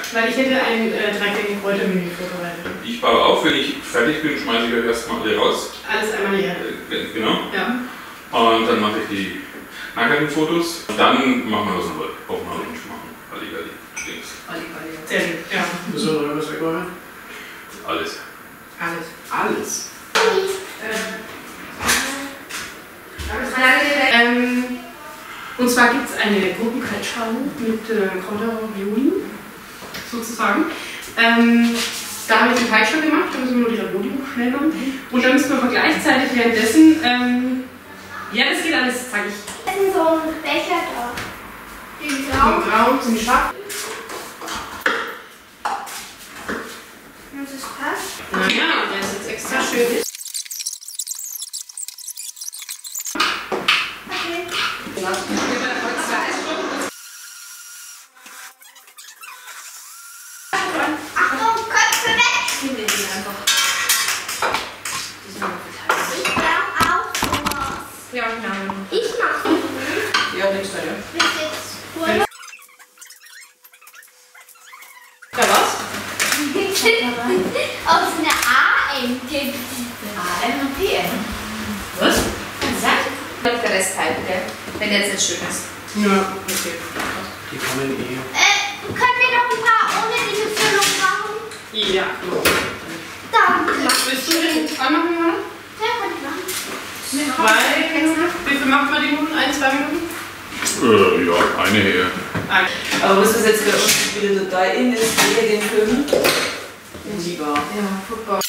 Weil ich hätte ein 3-gängiges Kräutermenü vorbereitet. Ich baue auf, wenn ich fertig bin, schmeiße ich euch erstmal alle raus. Alles einmal leer. Genau. Ja. Und dann mache ich die nackerten Fotos. Dann machen wir was noch. Brauchen wir noch nicht machen. Halligalli. Halligalli. Sehr gut. Ja. Müssen wir noch was wegmachen? Alles. Alles. Alles. Und zwar gibt es eine Gurkenkaltschale mit Kräuterravioli, sozusagen. Da habe ich den Teig schon gemacht, da müssen wir nur die Ravioli noch schnell machen. Und dann müssen wir aber gleichzeitig währenddessen, ja, das geht alles, zeige ich. Das ist so ein Becher da. Den Grau. Grau zum Schaff. Und das passt. Naja, der ist jetzt extra schön. Okay. Achtung, Köpfe weg! Ich nehme den einfach. Die sind aber verteilt. Ich brauche auch sowas. Ja, genau. Ich mache Ja, nichts da, ja. bis jetzt cool. Ja, was? Aus einer AM gibt AM und PM. Was? Kann sein? Und der Rest halt, gell? Wenn der jetzt nicht schön ist. Ja, okay. Die kommen eh. Können wir noch ein paar ohne diese Füllung machen? Ja. Danke. Willst du den zwei machen, oder? Ja, kann ich machen. Zwei Minuten? Wie viel macht man die Minuten? 1-2 Minuten? Ja, eine her. Aber was das jetzt bei uns wieder total in ist, wir den Film. Lieber. Ja, Football.